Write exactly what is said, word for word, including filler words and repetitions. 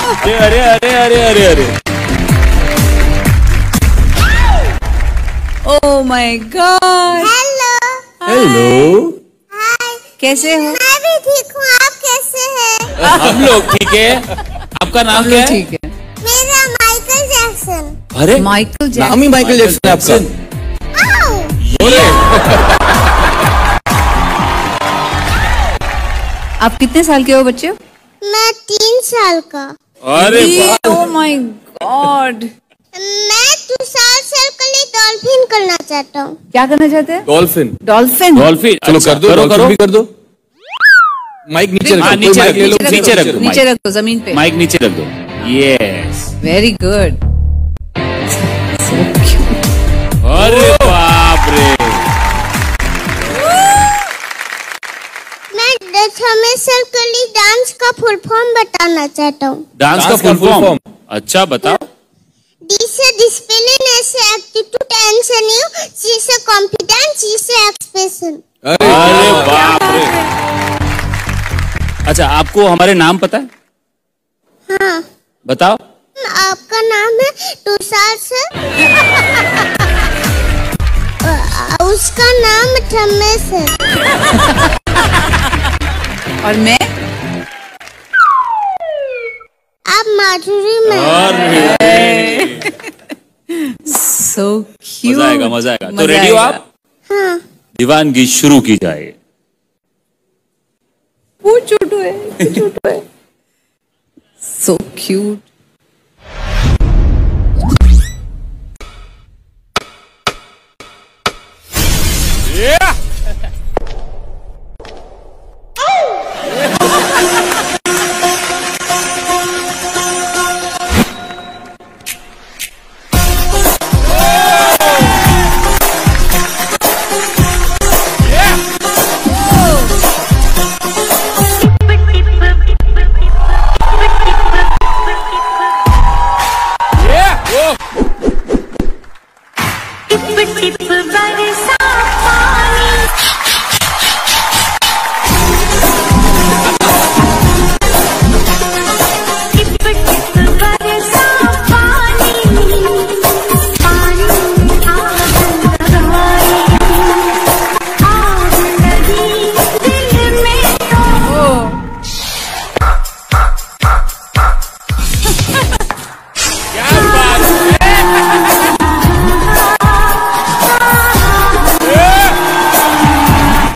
अरे अरे अरे अरे अरे oh my God. Hello. Hello, hi. कैसे हो? मैं भी ठीक हूँ, आप कैसे हैं? हम लोग ठीक है। आपका नाम क्या है? ठीक है। मेरा माइकल जैक्सन। अरे माइकल जैक्सन। नाम ही माइकल जैक्सन है आपका। आओ। आप कितने साल के हो बच्चे? मैं तीन साल का। अरे वाह, ओह माय गॉड। मैं तुषार सर के लिए डॉल्फिन करना चाहता हूँ। क्या करना चाहते हैं? डॉल्फिन। डॉल्फिन। डॉल्फिन। चलो अच्छा, कर दो, करो डॉल्फिन करो भी कर दो। माइक नीचे रखो, हाँ, कोई नीचे माइक रख ले लो, दो, नीचे रख दो, नीचे रख दो, जमीन पे। माइक नीचे रख दो। Yes, very good. अरे बाप रे। मैं हमेशा के लिए डांस का फुल फॉर्म बताना चाहता हूँ। डांस का फुल फॉर्म? अच्छा बताओ। D से डिसिप्लिन, S से एप्टीट्यूड, N से न्यू, C से कॉन्फिडेंस, C से एक्सप्रेशन। अरे बाप रे। अच्छा, आपको हमारे नाम पता है? हाँ। बताओ। आपका नाम है तुषार सर। उसका नाम रमेश है। और मैं? आप माधुरी में। So cute. मजा आएगा, मजा आएगा। तो रेडी हो आप? हाँ। दीवानगी शुरू की जाए। वो छोटू है, छोटू है। So cute.